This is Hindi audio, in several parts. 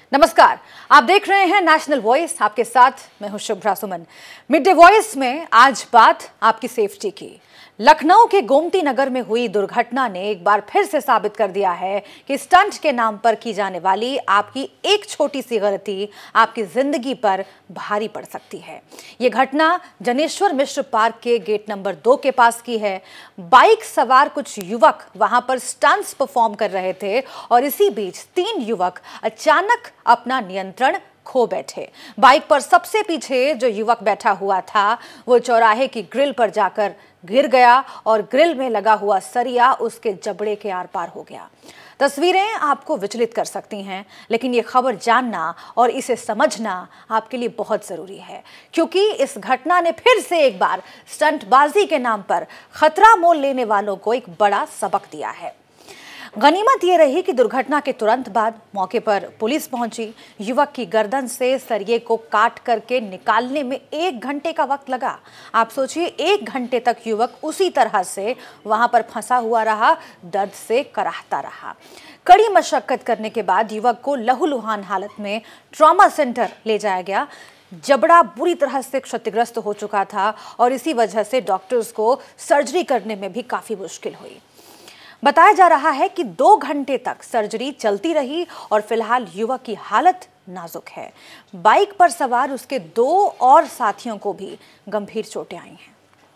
नमस्कार, आप देख रहे हैं नेशनल वॉइस। आपके साथ मैं हूं Shubhra Suman. Mid day voice में आज बात आपकी सेफ्टी की। लखनऊ के गोमती नगर में हुई दुर्घटना ने एक बार फिर से साबित कर दिया है कि स्टंट के नाम पर की जाने वाली आपकी एक छोटी सी गलती आपकी जिंदगी पर भारी पड़ सकती है। ये घटना जनेश्वर मिश्र पार्क के गेट नंबर 2 के पास की है। बाइक सवार कुछ युवक वहां पर स्टंट्स परफॉर्म कर रहे थे और इसी बीच 3 युवक अचानक अपना नियंत्रण खो बैठे। बाइक पर सबसे पीछे जो युवक बैठा हुआ था वो चौराहे की ग्रिल पर जाकर गिर गया और ग्रिल में लगा हुआ सरिया उसके जबड़े के आर पार हो गया। तस्वीरें आपको विचलित कर सकती हैं, लेकिन ये खबर जानना और इसे समझना आपके लिए बहुत जरूरी है, क्योंकि इस घटना ने फिर से एक बार स्टंटबाजी के नाम पर खतरा मोल लेने वालों को एक बड़ा सबक दिया है। गनीमत ये रही कि दुर्घटना के तुरंत बाद मौके पर पुलिस पहुंची। युवक की गर्दन से सरिये को काट करके निकालने में 1 घंटे का वक्त लगा। आप सोचिए, 1 घंटे तक युवक उसी तरह से वहां पर फंसा हुआ रहा, दर्द से कराहता रहा। कड़ी मशक्कत करने के बाद युवक को लहूलुहान हालत में ट्रॉमा सेंटर ले जाया गया। जबड़ा बुरी तरह से क्षतिग्रस्त हो चुका था और इसी वजह से डॉक्टर्स को सर्जरी करने में भी काफी मुश्किल हुई। बताया जा रहा है कि 2 घंटे तक सर्जरी चलती रही और फिलहाल युवक की हालत नाजुक है। बाइक पर सवार उसके 2 और साथियों को भी गंभीर चोटें आई हैं।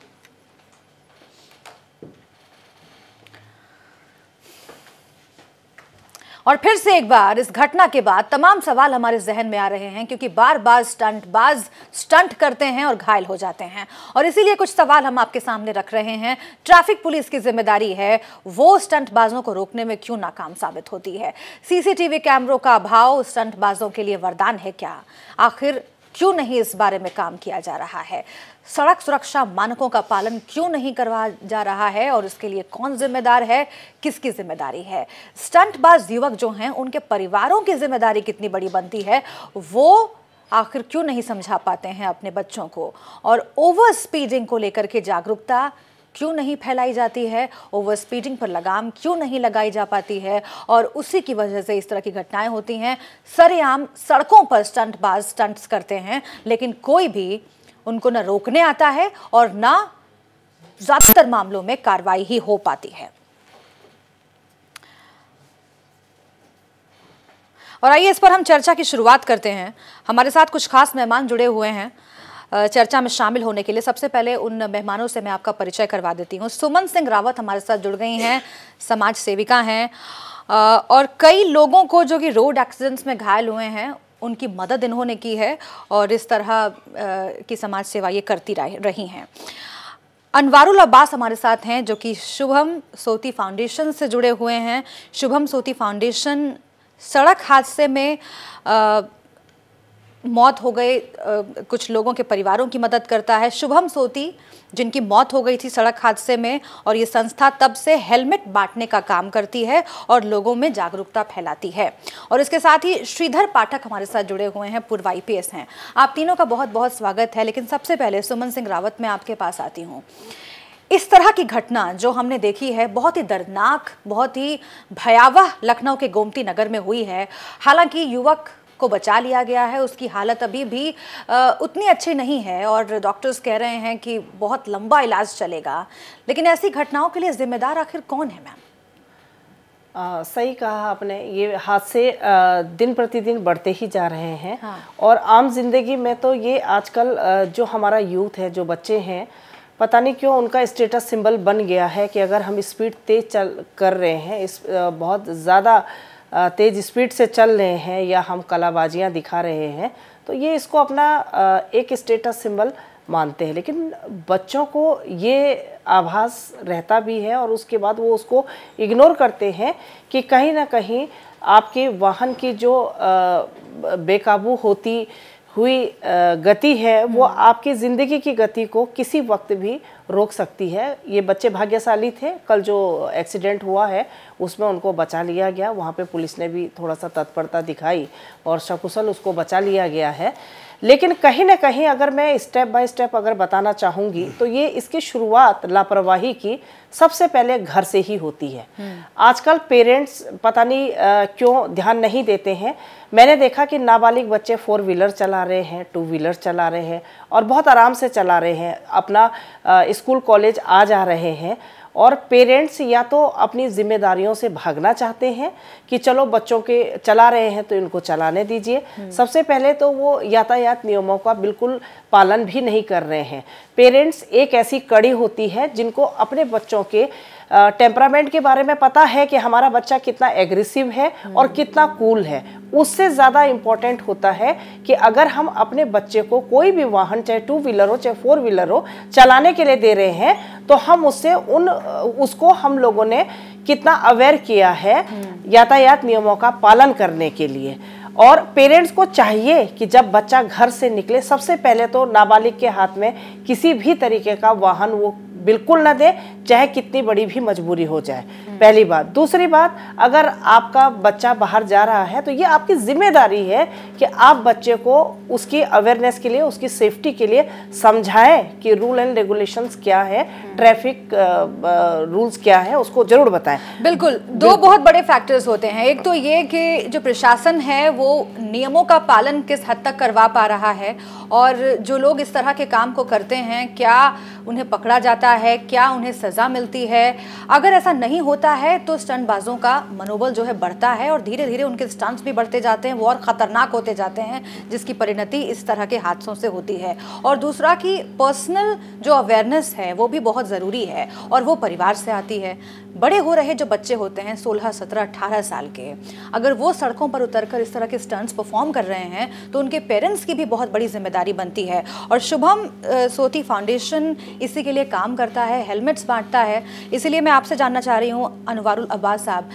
और फिर से एक बार इस घटना के बाद तमाम सवाल हमारे जहन में आ रहे हैं, क्योंकि बार बार स्टंटबाज स्टंट करते हैं और घायल हो जाते हैं। और इसीलिए कुछ सवाल हम आपके सामने रख रहे हैं। ट्रैफिक पुलिस की जिम्मेदारी है, वो स्टंटबाजों को रोकने में क्यों नाकाम साबित होती है? सीसीटीवी कैमरों का अभाव स्टंटबाजों के लिए वरदान है क्या? आखिर क्यों नहीं इस बारे में काम किया जा रहा है? सड़क सुरक्षा मानकों का पालन क्यों नहीं करवाया जा रहा है और इसके लिए कौन जिम्मेदार है? किसकी जिम्मेदारी है? स्टंटबाज युवक जो हैं उनके परिवारों की जिम्मेदारी कितनी बड़ी बनती है? वो आखिर क्यों नहीं समझा पाते हैं अपने बच्चों को? और ओवर स्पीडिंग को लेकर के जागरूकता क्यों नहीं फैलाई जाती है? ओवर स्पीडिंग पर लगाम क्यों नहीं लगाई जा पाती है? और उसी की वजह से इस तरह की घटनाएं होती हैं। सरेआम सड़कों पर स्टंटबाज स्टंट्स करते हैं, लेकिन कोई भी उनको न रोकने आता है और न ज्यादातर मामलों में कार्रवाई ही हो पाती है। और आइए इस पर हम चर्चा की शुरुआत करते हैं। हमारे साथ कुछ खास मेहमान जुड़े हुए हैं चर्चा में शामिल होने के लिए। सबसे पहले उन मेहमानों से मैं आपका परिचय करवा देती हूँ। सुमन सिंह रावत हमारे साथ जुड़ गई हैं, समाज सेविका हैं और कई लोगों को जो कि रोड एक्सीडेंट्स में घायल हुए हैं उनकी मदद इन्होंने की है और इस तरह की समाज सेवा ये करती रही हैं। अनवारुल अब्बास हमारे साथ हैं जो कि शुभम सोती फाउंडेशन से जुड़े हुए हैं। शुभम सोती फाउंडेशन सड़क हादसे में मौत हो गए कुछ लोगों के परिवारों की मदद करता है। शुभम सोती जिनकी मौत हो गई थी सड़क हादसे में, और ये संस्था तब से हेलमेट बांटने का काम करती है और लोगों में जागरूकता फैलाती है। और इसके साथ ही श्रीधर पाठक हमारे साथ जुड़े हुए हैं, पूर्व IPS हैं। आप तीनों का बहुत बहुत स्वागत है। लेकिन सबसे पहले सुमन सिंह रावत, मैं आपके पास आती हूँ। इस तरह की घटना जो हमने देखी है, बहुत ही दर्दनाक, बहुत ही भयावह लखनऊ के गोमती नगर में हुई है। हालांकि युवक को बचा लिया गया है, उसकी हालत अभी भी उतनी अच्छी नहीं है और डॉक्टर्स कह रहे हैं कि बहुत लंबा इलाज चलेगा। लेकिन ऐसी घटनाओं के लिए जिम्मेदार आखिर कौन है मैम? सही कहा आपने। ये हादसे दिन प्रतिदिन बढ़ते ही जा रहे हैं। हाँ। और आम जिंदगी में तो ये आजकल जो हमारा यूथ है, जो बच्चे हैं, पता नहीं क्यों उनका स्टेटस सिंबल बन गया है कि अगर हम स्पीड तेज चल कर रहे हैं, बहुत ज़्यादा तेज़ स्पीड से चल रहे हैं या हम कलाबाजियाँ दिखा रहे हैं, तो ये इसको अपना एक स्टेटस सिंबल मानते हैं। लेकिन बच्चों को ये आभास रहता भी है और उसके बाद वो उसको इग्नोर करते हैं कि कहीं ना कहीं आपके वाहन की जो बेकाबू होती हुई गति है वो आपकी ज़िंदगी की गति को किसी वक्त भी रोक सकती है। ये बच्चे भाग्यशाली थे, कल जो एक्सीडेंट हुआ है उसमें उनको बचा लिया गया, वहाँ पे पुलिस ने भी थोड़ा सा तत्परता दिखाई और सकुशल उसको बचा लिया गया है। लेकिन कहीं ना कहीं अगर मैं स्टेप बाय स्टेप अगर बताना चाहूँगी तो ये इसकी शुरुआत लापरवाही की सबसे पहले घर से ही होती है। आजकल पेरेंट्स पता नहीं क्यों ध्यान नहीं देते हैं। मैंने देखा कि नाबालिग बच्चे 4 व्हीलर चला रहे हैं, 2 व्हीलर चला रहे हैं और बहुत आराम से चला रहे हैं, अपना स्कूल कॉलेज आ जा रहे हैं। और पेरेंट्स या तो अपनी जिम्मेदारियों से भागना चाहते हैं कि चलो बच्चों के चला रहे हैं तो इनको चलाने दीजिए। सबसे पहले तो वो यातायात नियमों का बिल्कुल पालन भी नहीं कर रहे हैं। पेरेंट्स एक ऐसी कड़ी होती है जिनको अपने बच्चों के टेम्परामेंट के बारे में पता है कि हमारा बच्चा कितना एग्रेसिव है और कितना कूल है। उससे ज़्यादा इम्पॉर्टेंट होता है कि अगर हम अपने बच्चे को कोई भी वाहन, चाहे 2 व्हीलर हो चाहे 4 व्हीलर हो, चलाने के लिए दे रहे हैं तो हम उससे उसको हम लोगों ने कितना अवेयर किया है यातायात नियमों का पालन करने के लिए। और पेरेंट्स को चाहिए कि जब बच्चा घर से निकले सबसे पहले तो नाबालिग के हाथ में किसी भी तरीके का वाहन वो बिल्कुल ना दे, चाहे कितनी बड़ी भी मजबूरी हो जाए, पहली बात। दूसरी बात, अगर आपका बच्चा बाहर जा रहा है तो ये आपकी जिम्मेदारी है कि आप बच्चे को उसकी अवेयरनेस के लिए, उसकी सेफ्टी के लिए समझाएं कि रूल एंड रेगुलेशंस क्या है, ट्रैफिक रूल्स क्या है, उसको जरूर बताएं। बिल्कुल, दो बहुत बड़े फैक्टर्स होते हैं। एक तो ये कि जो प्रशासन है वो नियमों का पालन किस हद तक करवा पा रहा है, और जो लोग इस तरह के काम को करते हैं क्या उन्हें पकड़ा जाता है, क्या उन्हें सज़ा मिलती है। अगर ऐसा नहीं होता है तो स्टंटबाजों का मनोबल जो है बढ़ता है और धीरे धीरे उनके स्टंट्स भी बढ़ते जाते हैं, वो और ख़तरनाक होते जाते हैं, जिसकी परिणति इस तरह के हादसों से होती है। और दूसरा कि पर्सनल जो अवेयरनेस है वो भी बहुत ज़रूरी है और वो परिवार से आती है। बड़े हो रहे जो बच्चे होते हैं 16, 17, 18 साल के, अगर वो सड़कों पर उतरकर इस तरह के स्टंट्स परफॉर्म कर रहे हैं तो उनके पेरेंट्स की भी बहुत बड़ी जिम्मेदारी बनती है। और शुभम सोती फाउंडेशन इसी के लिए काम करता है, हेलमेट्स बांटता है। इसीलिए मैं आपसे जानना चाह रही हूँ अनवारुल अब्बास साहब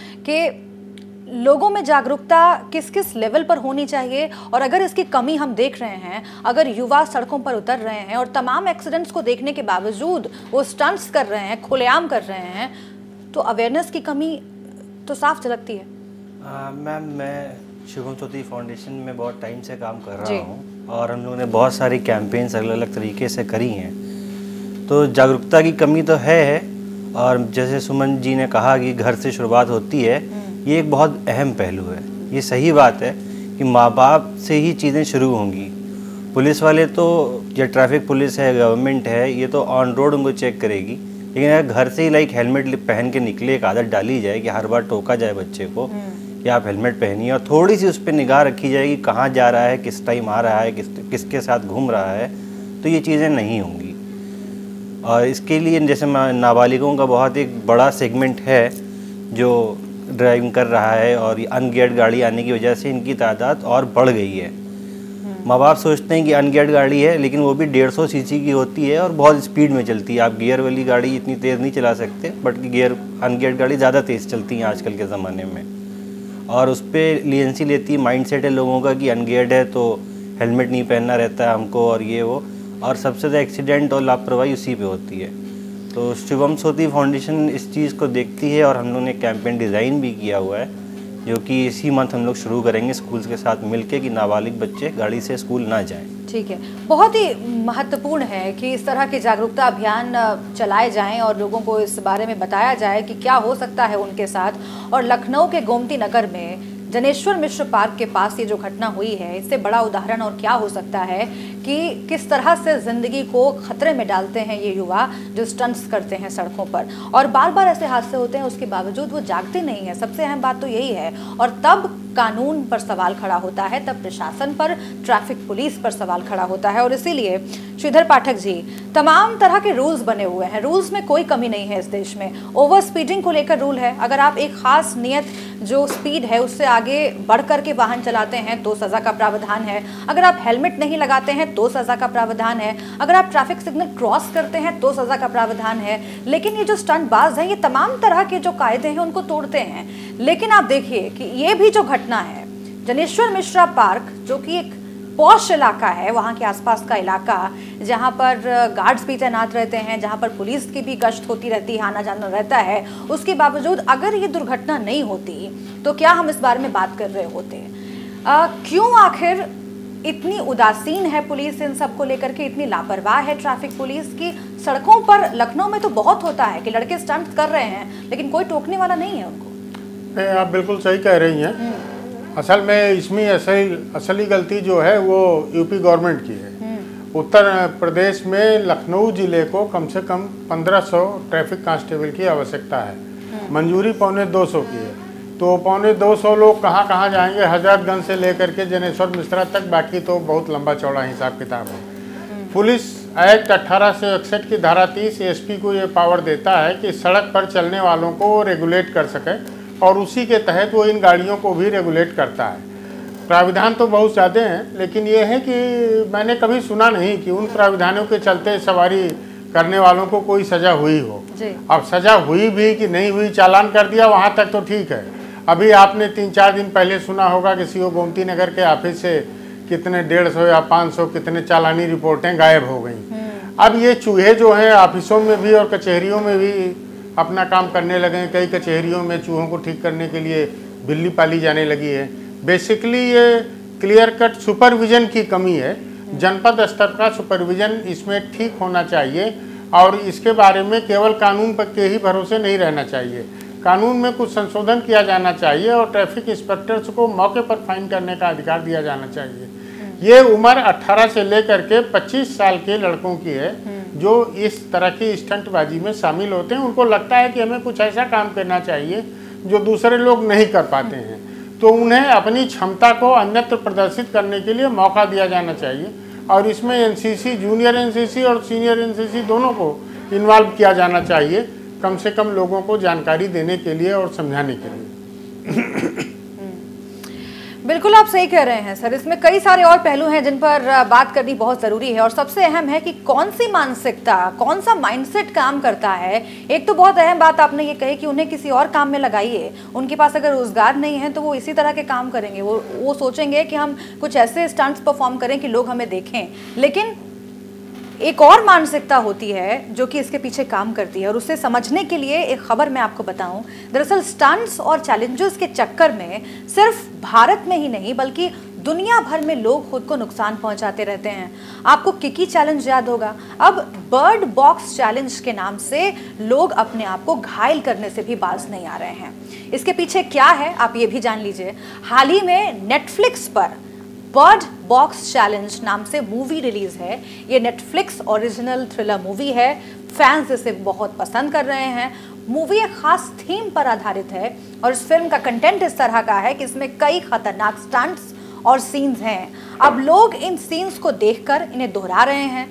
कि लोगों में जागरूकता किस किस लेवल पर होनी चाहिए, और अगर इसकी कमी हम देख रहे हैं, अगर युवा सड़कों पर उतर रहे हैं और तमाम एक्सीडेंट्स को देखने के बावजूद वो स्टंट्स कर रहे हैं, खुलेआम कर रहे हैं, तो अवेयरनेस की कमी तो साफ झलकती है। मैम, मैं शुभम सोती फाउंडेशन में बहुत टाइम से काम कर रहा हूँ और हम लोगों ने बहुत सारी कैंपेन्स अलग अलग तरीके से करी हैं। तो जागरूकता की कमी तो है, और जैसे सुमन जी ने कहा कि घर से शुरुआत होती है, ये एक बहुत अहम पहलू है। ये सही बात है कि माँ बाप से ही चीज़ें शुरू होंगी। पुलिस वाले तो, या ट्रैफिक पुलिस है, गवर्नमेंट है, ये तो ऑन रोड उनको चेक करेगी, लेकिन अगर घर से ही हेलमेट पहन के निकले एक आदत डाली जाए कि हर बार टोका जाए बच्चे को कि आप हेलमेट पहनिए, और थोड़ी सी उस पर निगाह रखी जाएगी कहाँ जा रहा है, किस टाइम आ रहा है, किसके साथ घूम रहा है, तो ये चीज़ें नहीं होंगी। और इसके लिए जैसे नाबालिगों का बहुत एक बड़ा सेगमेंट है जो ड्राइविंग कर रहा है, और अनगियर्ड गाड़ी आने की वजह से इनकी तादाद और बढ़ गई है। माँ बाप सोचते हैं कि अनगियर्ड गाड़ी है, लेकिन वो भी 150 सीसी की होती है और बहुत स्पीड में चलती है। आप गियर वाली गाड़ी इतनी तेज़ नहीं चला सकते, बट अनगियर्ड गाड़ी ज़्यादा तेज़ चलती हैं आजकल के ज़माने में, और उस पर लीजेंसी लेती है। माइंडसेट है लोगों का कि अनगियर्ड है तो हेलमेट नहीं पहनना रहता है हमको, और ये वो, और सबसे ज़्यादा एक्सीडेंट और लापरवाही उसी पे होती है। तो शुभम सोती फाउंडेशन इस चीज़ को देखती है और हम लोगों ने कैंपेन डिज़ाइन भी किया हुआ है, जो कि इसी मंथ हम लोग शुरू करेंगे स्कूल्स के साथ मिलके कि नाबालिग बच्चे गाड़ी से स्कूल ना जाएं। ठीक है, बहुत ही महत्वपूर्ण है कि इस तरह के जागरूकता अभियान चलाए जाएं और लोगों को इस बारे में बताया जाए कि क्या हो सकता है उनके साथ। और लखनऊ के गोमती नगर में जनेश्वर मिश्र पार्क के पास ये जो घटना हुई है, इससे बड़ा उदाहरण और क्या हो सकता है कि किस तरह से ज़िंदगी को खतरे में डालते हैं ये युवा जो स्टंट्स करते हैं सड़कों पर, और बार बार ऐसे हादसे होते हैं, उसके बावजूद वो जागते नहीं हैं। सबसे अहम बात तो यही है। और तब कानून पर सवाल खड़ा होता है, तब प्रशासन पर, ट्रैफिक पुलिस पर सवाल खड़ा होता है। और इसीलिए श्रीधर पाठक जी, तमाम तरह के रूल्स बने हुए हैं, रूल्स में कोई कमी नहीं है इस देश में। ओवर स्पीडिंग को लेकर रूल है, अगर आप एक खास नियत जो स्पीड है उससे आगे बढ़ कर के वाहन चलाते हैं तो सज़ा का प्रावधान है। अगर आप हेलमेट नहीं लगाते हैं तो सज़ा का प्रावधान है। अगर आप ट्रैफिक सिग्नल क्रॉस करते हैं तो सज़ा का प्रावधान है। लेकिन ये जो स्टंटबाज हैं, ये तमाम तरह के जो कायदे हैं उनको तोड़ते हैं। लेकिन आप देखिए कि ये भी जो घटना है जनेश्वर मिश्रा पार्क, जो कि एक पॉश इलाका है, वहाँ के आसपास का इलाका जहाँ पर गार्ड्स भी तैनात रहते हैं, जहाँ पर पुलिस की भी गश्त होती रहती है, आना जाना रहता है, उसके बावजूद अगर ये दुर्घटना नहीं होती तो क्या हम इस बारे में बात कर रहे होते? क्यों आखिर इतनी उदासीन है पुलिस इन सब को लेकर के, इतनी लापरवाह है ट्रैफिक पुलिस की? सड़कों पर लखनऊ में तो बहुत होता है कि लड़के स्टंट कर रहे हैं लेकिन कोई टोकने वाला नहीं है उनको। नहीं, आप बिल्कुल सही कह रही हैं। असल में इसमें असली गलती जो है वो यूपी गवर्नमेंट की है। उत्तर प्रदेश में लखनऊ जिले को कम से कम 1500 ट्रैफिक कांस्टेबल की आवश्यकता है, मंजूरी 225 की है। तो 225 लोग कहाँ कहाँ जाएंगे? हजरतगंज से लेकर के जनेश्वर मिश्रा तक, बाकी तो बहुत लंबा चौड़ा हिसाब किताब है। पुलिस एक्ट 1861 की धारा 30 एसपी को ये पावर देता है कि सड़क पर चलने वालों को रेगुलेट कर सके और उसी के तहत वो इन गाड़ियों को भी रेगुलेट करता है। प्राविधान तो बहुत ज़्यादा हैं, लेकिन ये है कि मैंने कभी सुना नहीं कि उन प्राविधानों के चलते सवारी करने वालों को कोई सज़ा हुई हो। अब सज़ा हुई भी कि नहीं हुई, चालान कर दिया वहाँ तक तो ठीक है। अभी आपने 3-4 दिन पहले सुना होगा कि सीओ गोमती नगर के ऑफिस से कितने 150 या 500 कितने चालानी रिपोर्टें गायब हो गई। अब ये चूहे जो हैं ऑफिसों में भी और कचहरियों में भी अपना काम करने लगे हैं। कई कचहरियों में चूहों को ठीक करने के लिए बिल्ली पाली जाने लगी है। बेसिकली ये क्लियर कट सुपरविजन की कमी है। जनपद स्तर का सुपरविजन इसमें ठीक होना चाहिए और इसके बारे में केवल कानून पर के ही भरोसे नहीं रहना चाहिए। कानून में कुछ संशोधन किया जाना चाहिए और ट्रैफिक इंस्पेक्टर्स को मौके पर फाइन करने का अधिकार दिया जाना चाहिए। ये उम्र 18 से लेकर के 25 साल के लड़कों की है जो इस तरह की स्टंटबाजी में शामिल होते हैं। उनको लगता है कि हमें कुछ ऐसा काम करना चाहिए जो दूसरे लोग नहीं कर पाते हैं, तो उन्हें अपनी क्षमता को अन्यत्र प्रदर्शित करने के लिए मौका दिया जाना चाहिए। और इसमें एनसीसी, जूनियर एनसीसी और सीनियर एनसीसी दोनों को इन्वॉल्व किया जाना चाहिए, कम से कम लोगों को जानकारी देने के लिए और समझाने के लिए। बिल्कुल आप सही कह रहे हैं सर। इसमें कई सारे और पहलू हैं जिन पर बात करनी बहुत ज़रूरी है और सबसे अहम है कि कौन सी मानसिकता, कौन सा माइंडसेट काम करता है। एक तो बहुत अहम बात आपने ये कही कि उन्हें किसी और काम में लगाइए। उनके पास अगर रोज़गार नहीं है तो वो इसी तरह के काम करेंगे। वो सोचेंगे कि हम कुछ ऐसे स्टंट्स परफॉर्म करें कि लोग हमें देखें। लेकिन एक और मानसिकता होती है जो कि इसके पीछे काम करती है और उसे समझने के लिए एक खबर मैं आपको बताऊं। दरअसल स्टंट्स और चैलेंजेस के चक्कर में सिर्फ भारत में ही नहीं बल्कि दुनिया भर में लोग खुद को नुकसान पहुंचाते रहते हैं। आपको किकी चैलेंज याद होगा। अब बर्ड बॉक्स चैलेंज के नाम से लोग अपने आप को घायल करने से भी बाज नहीं आ रहे हैं। इसके पीछे क्या है आप ये भी जान लीजिए। हाल ही में नेटफ्लिक्स पर बर्ड बॉक्स चैलेंज नाम से मूवी रिलीज है। ये नेटफ्लिक्स ओरिजिनल थ्रिलर मूवी है। फैंस इसे बहुत पसंद कर रहे हैं। मूवी एक खास थीम पर आधारित है और इस फिल्म का कंटेंट इस तरह का है कि इसमें कई खतरनाक स्टंट्स और सीन्स हैं। अब लोग इन सीन्स को देखकर इन्हें दोहरा रहे हैं।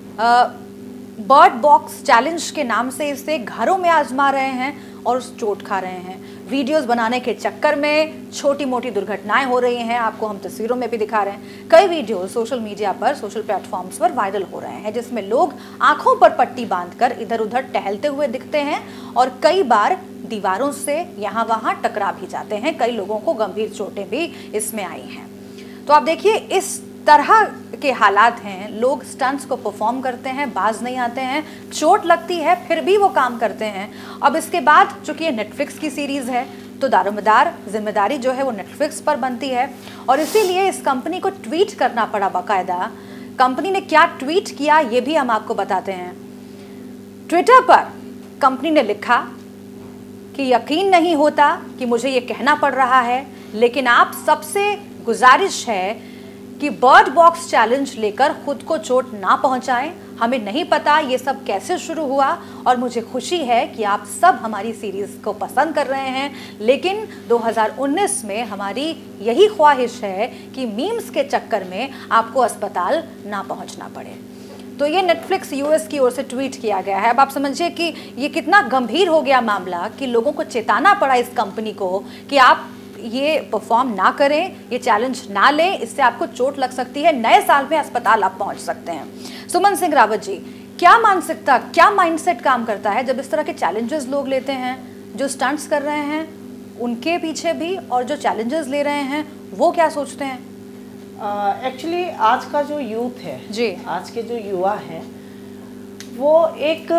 बर्ड बॉक्स चैलेंज के नाम से इसे घरों में आजमा रहे हैं और चोट खा रहे हैं। वीडियोस बनाने के चक्कर में छोटी मोटी दुर्घटनाएं हो रही हैं। आपको हम तस्वीरों में भी दिखा रहे हैं। कई वीडियो सोशल मीडिया पर, सोशल प्लेटफॉर्म्स पर वायरल हो रहे हैं जिसमें लोग आंखों पर पट्टी बांधकर इधर उधर टहलते हुए दिखते हैं और कई बार दीवारों से यहाँ वहाँ टकरा भी जाते हैं। कई लोगों को गंभीर चोटें भी इसमें आई हैं। तो आप देखिए इस तरह के हालात हैं। लोग स्टंट्स को परफॉर्म करते हैं, बाज नहीं आते हैं, चोट लगती है फिर भी वो काम करते हैं। अब इसके बाद चूंकि ये नेटफ्लिक्स की सीरीज़ है तो दारोमदार जिम्मेदारी जो है वो नेटफ्लिक्स पर बनती है और इसीलिए इस कंपनी को ट्वीट करना पड़ा बाकायदा। कंपनी ने क्या ट्वीट किया ये भी हम आपको बताते हैं। ट्विटर पर कंपनी ने लिखा कि यकीन नहीं होता कि मुझे ये कहना पड़ रहा है, लेकिन आप सबसे गुजारिश है कि बर्ड बॉक्स चैलेंज लेकर खुद को चोट ना पहुंचाएं। हमें नहीं पता ये सब कैसे शुरू हुआ और मुझे खुशी है कि आप सब हमारी सीरीज को पसंद कर रहे हैं, लेकिन 2019 में हमारी यही ख्वाहिश है कि मीम्स के चक्कर में आपको अस्पताल ना पहुंचना पड़े। तो ये नेटफ्लिक्स यूएस की ओर से ट्वीट किया गया है। अब आप समझिए कि ये कितना गंभीर हो गया मामला कि लोगों को चेताना पड़ा इस कंपनी को कि आप ये परफॉर्म ना करें, ये चैलेंज ना लें, इससे आपको चोट लग सकती है, नए साल में अस्पताल आप पहुंच सकते हैं। सुमन सिंह रावत जी, क्या मानसिकता, क्या माइंडसेट काम करता है जब इस तरह के चैलेंजेस लोग लेते हैं? जो स्टंट्स कर रहे हैं उनके पीछे भी और जो चैलेंजेस ले रहे हैं वो क्या सोचते हैं? एक्चुअली आज का जो यूथ है जी, आज के जो युवा हैं वो एक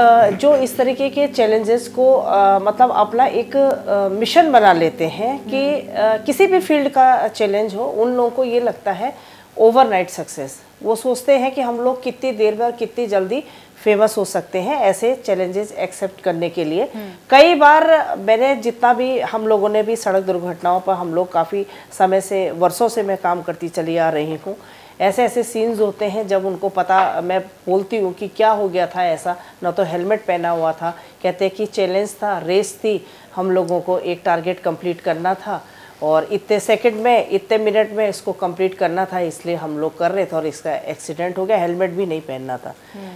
जो इस तरीके के चैलेंजेस को मतलब अपना एक मिशन बना लेते हैं कि किसी भी फील्ड का चैलेंज हो, उन लोगों को ये लगता है ओवरनाइट सक्सेस। वो सोचते हैं कि हम लोग कितनी देर में और कितनी जल्दी फेमस हो सकते हैं ऐसे चैलेंजेस एक्सेप्ट करने के लिए। कई बार मैंने जितना भी हम लोगों ने भी सड़क दुर्घटनाओं पर हम लोग काफ़ी समय से वर्षों से मैं काम करती चली आ रही हूँ। ऐसे ऐसे सीन्स होते हैं जब उनको पता, मैं बोलती हूँ कि क्या हो गया था ऐसा, ना तो हेलमेट पहना हुआ था, कहते हैं कि चैलेंज था, रेस थी, हम लोगों को एक टारगेट कंप्लीट करना था और इतने सेकंड में इतने मिनट में इसको कंप्लीट करना था, इसलिए हम लोग कर रहे थे और इसका एक्सीडेंट हो गया, हेलमेट भी नहीं पहनना था।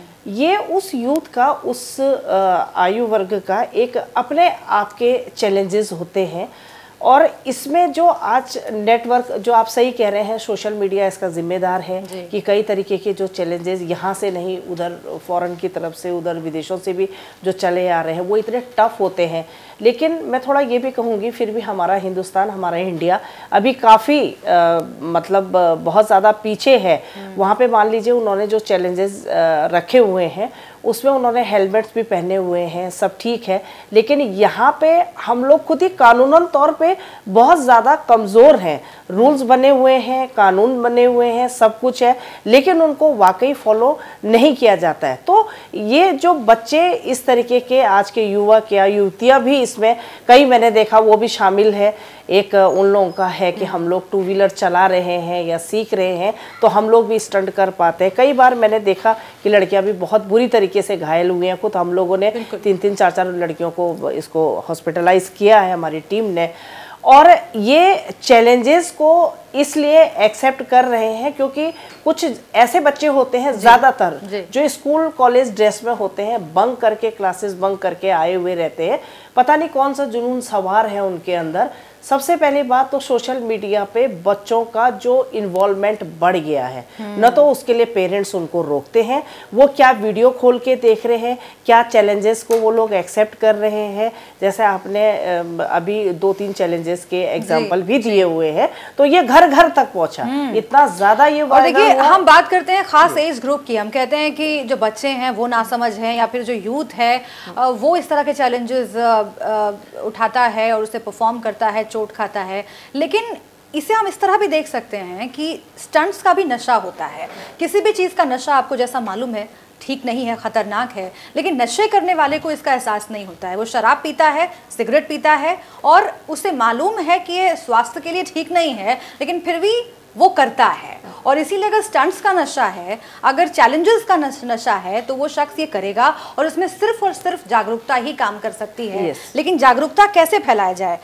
ये उस यूथ का, उस आयु वर्ग का एक अपने आप के चैलेंजेस होते हैं। और इसमें जो आज नेटवर्क, जो आप सही कह रहे हैं, सोशल मीडिया इसका जिम्मेदार है कि कई तरीके के जो चैलेंजेस यहाँ से नहीं, उधर फॉरेन की तरफ से, उधर विदेशों से भी जो चले आ रहे हैं वो इतने टफ होते हैं। लेकिन मैं थोड़ा ये भी कहूँगी, फिर भी हमारा हिंदुस्तान, हमारा इंडिया अभी काफ़ी मतलब बहुत ज़्यादा पीछे है। वहाँ पे मान लीजिए उन्होंने जो चैलेंजेस रखे हुए हैं उसमें उन्होंने हेलमेट्स भी पहने हुए हैं, सब ठीक है, लेकिन यहाँ पे हम लोग खुद ही कानूनन तौर पे बहुत ज़्यादा कमज़ोर हैं। रूल्स बने हुए हैं, कानून बने हुए हैं, सब कुछ है, लेकिन उनको वाकई फॉलो नहीं किया जाता है। तो ये जो बच्चे इस तरीके के, आज के युवक या युवतियाँ भी इसमें कई मैंने देखा वो भी शामिल है। एक उन लोगों का है कि हम लोग टू व्हीलर चला रहे हैं या सीख रहे हैं तो हम लोग भी स्टंट कर पाते हैं। कई बार मैंने देखा कि लड़कियां भी बहुत बुरी तरीके से घायल हुई हैं। खुद हम लोगों ने 3-3, 4-4 लड़कियों को इसको हॉस्पिटलाइज किया है हमारी टीम ने। और ये चैलेंजेस को इसलिए एक्सेप्ट कर रहे हैं क्योंकि कुछ ऐसे बच्चे होते हैं ज़्यादातर जो स्कूल कॉलेज ड्रेस में होते हैं, बंक करके, क्लासेस बंक करके आए हुए रहते हैं। पता नहीं कौन सा जुनून सवार है उनके अंदर। सबसे पहली बात तो सोशल मीडिया पे बच्चों का जो इन्वॉल्वमेंट बढ़ गया है, न तो उसके लिए पेरेंट्स उनको रोकते हैं, वो क्या वीडियो खोल के देख रहे हैं, क्या चैलेंजेस को वो लोग एक्सेप्ट कर रहे हैं। जैसे आपने अभी 2-3 चैलेंजेस के एग्जांपल भी दिए हुए हैं, तो ये घर घर तक पहुंचा, इतना ज्यादा ये। और देखिए, हम बात करते हैं खास एज ग्रुप की, हम कहते हैं कि जो बच्चे हैं वो नासमझ हैं या फिर जो यूथ है वो इस तरह के चैलेंजेस उठाता है और उसे परफॉर्म करता है, चोट खाता है। लेकिन इसे हम इस तरह भी देख सकते हैं कि स्टंट्स का भी नशा होता है। किसी भी चीज़ का नशा आपको जैसा मालूम है ठीक नहीं है, खतरनाक है, लेकिन नशे करने वाले को इसका एहसास नहीं होता है। वो शराब पीता है, सिगरेट पीता है और उसे मालूम है कि ये स्वास्थ्य के लिए ठीक नहीं है, लेकिन फिर भी वो करता है। और इसीलिए अगर स्टंट्स का नशा है, अगर चैलेंजेस का नशा है, तो वो शख्स ये करेगा और उसमें सिर्फ और सिर्फ जागरूकता ही काम कर सकती है। लेकिन जागरूकता कैसे फैलाया जाए?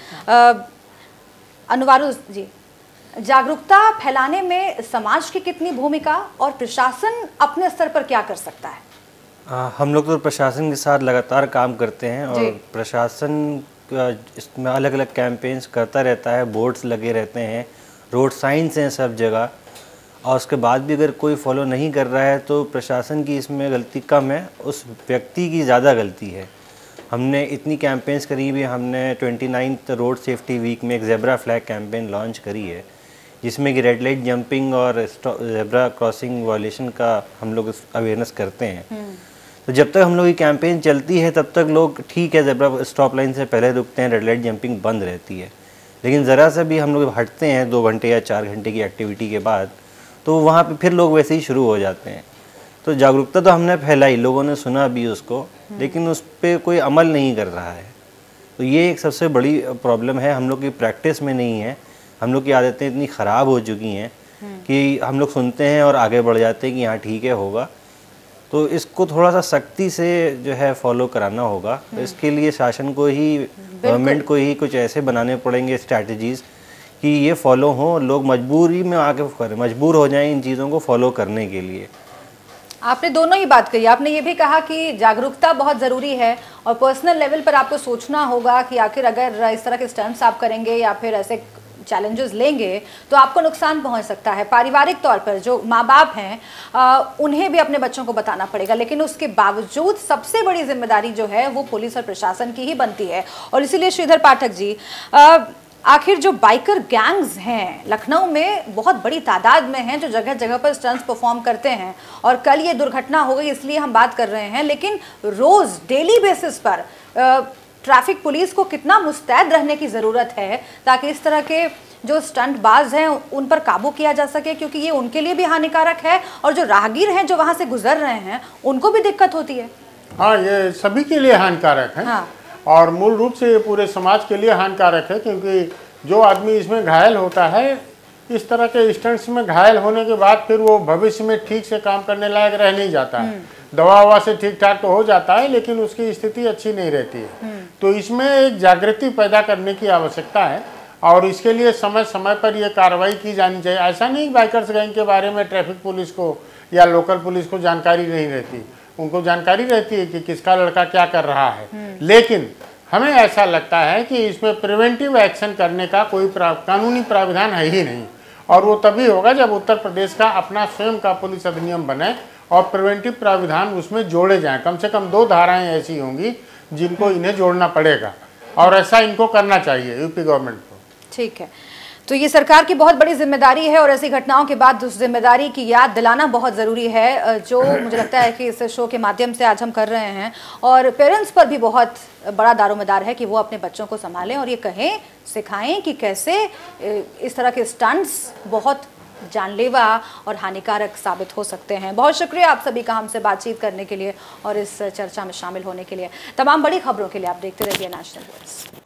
अनुवारु जी, जागरूकता फैलाने में समाज की कितनी भूमिका और प्रशासन अपने स्तर पर क्या कर सकता है? हम लोग तो प्रशासन के साथ लगातार काम करते हैं और प्रशासन इसमें अलग अलग कैंपेन्स करता रहता है, बोर्ड्स लगे रहते हैं, रोड साइंस हैं सब जगह, और उसके बाद भी अगर कोई फॉलो नहीं कर रहा है तो प्रशासन की इसमें गलती कम है, उस व्यक्ति की ज़्यादा गलती है। हमने इतनी कैंपेन्स करी भी, हमने 29th रोड सेफ्टी वीक में एक ज़ेब्रा फ्लैग कैंपेन लॉन्च करी है, जिसमें कि रेड लाइट जंपिंग और ज़ेब्रा क्रॉसिंग वायलेशन का हम लोग अवेयरनेस करते हैं। तो जब तक हम लोग ये कैंपेन चलती है तब तक लोग ठीक है, ज़ेब्रा स्टॉप लाइन से पहले रुकते हैं, रेड लाइट जंपिंग बंद रहती है। लेकिन ज़रा सा भी हम लोग हटते हैं 2 घंटे या 4 घंटे की एक्टिविटी के बाद, तो वहाँ पे फिर लोग वैसे ही शुरू हो जाते हैं। तो जागरूकता तो हमने फैलाई, लोगों ने सुना भी उसको, लेकिन उस पर कोई अमल नहीं कर रहा है। तो ये एक सबसे बड़ी प्रॉब्लम है, हम लोग की प्रैक्टिस में नहीं है। हम लोग की आदतें इतनी ख़राब हो चुकी हैं कि हम लोग सुनते हैं और आगे बढ़ जाते हैं कि हाँ ठीक है होगा। तो इसको थोड़ा सा सख्ती से जो है फॉलो कराना होगा। तो इसके लिए शासन को ही, गवर्नमेंट को ही कुछ ऐसे बनाने पड़ेंगे स्ट्रैटेजीज़ कि ये फॉलो हों, लोग मजबूरी में आके करें, मजबूर हो जाएं इन चीज़ों को फॉलो करने के लिए। आपने दोनों ही बात कही। आपने ये भी कहा कि जागरूकता बहुत ज़रूरी है और पर्सनल लेवल पर आपको सोचना होगा कि आखिर अगर इस तरह के स्टंट्स आप करेंगे या फिर ऐसे चैलेंजेस लेंगे तो आपको नुकसान पहुंच सकता है। पारिवारिक तौर पर जो माँ बाप हैं उन्हें भी अपने बच्चों को बताना पड़ेगा, लेकिन उसके बावजूद सबसे बड़ी जिम्मेदारी जो है वो पुलिस और प्रशासन की ही बनती है। और इसीलिए श्रीधर पाठक जी, आखिर जो बाइकर गैंग्स हैं लखनऊ में बहुत बड़ी तादाद में हैं जो जगह जगह पर स्टंट्स परफॉर्म करते हैं, और कल ये दुर्घटना हो गई इसलिए हम बात कर रहे हैं, लेकिन रोज डेली बेसिस पर ट्रैफिक पुलिस को कितना मुस्तैद रहने की ज़रूरत है ताकि इस तरह के जो स्टंट बाज हैं उन पर काबू किया जा सके, क्योंकि ये उनके लिए भी हानिकारक है और जो राहगीर हैं जो वहाँ से गुजर रहे हैं उनको भी दिक्कत होती है। हाँ, ये सभी के लिए हानिकारक है। हाँ। और मूल रूप से ये पूरे समाज के लिए हानिकारक है, क्योंकि जो आदमी इसमें घायल होता है, इस तरह के स्टंट्स में घायल होने के बाद फिर वो भविष्य में ठीक से काम करने लायक रह नहीं जाता है। दवा ववा से ठीक ठाक तो हो जाता है लेकिन उसकी स्थिति अच्छी नहीं रहती है। तो इसमें एक जागृति पैदा करने की आवश्यकता है और इसके लिए समय समय पर ये कार्रवाई की जानी चाहिए। ऐसा नहीं बाइकर्स गैंग के बारे में ट्रैफिक पुलिस को या लोकल पुलिस को जानकारी नहीं रहती, उनको जानकारी रहती है कि किसका लड़का क्या कर रहा है, लेकिन हमें ऐसा लगता है कि इसमें प्रिवेंटिव एक्शन करने का कोई कानूनी प्रावधान है ही नहीं, और वो तभी होगा जब उत्तर प्रदेश का अपना स्वयं का पुलिस अधिनियम बने और प्रिवेंटिव प्रावधान उसमें जोड़े जाएं। कम से कम 2 धाराएं ऐसी होंगी जिनको इन्हें जोड़ना पड़ेगा, और ऐसा इनको करना चाहिए यूपी गवर्नमेंट को। ठीक है, तो ये सरकार की बहुत बड़ी जिम्मेदारी है और ऐसी घटनाओं के बाद उस जिम्मेदारी की याद दिलाना बहुत ज़रूरी है, जो मुझे लगता है कि इस शो के माध्यम से आज हम कर रहे हैं। और पेरेंट्स पर भी बहुत बड़ा दारोमदार है कि वो अपने बच्चों को संभालें और ये कहें, सिखाएं कि कैसे इस तरह के स्टंट्स बहुत जानलेवा और हानिकारक साबित हो सकते हैं। बहुत शुक्रिया आप सभी का हमसे बातचीत करने के लिए और इस चर्चा में शामिल होने के लिए। तमाम बड़ी खबरों के लिए आप देखते रहिए नेशनल वॉइस।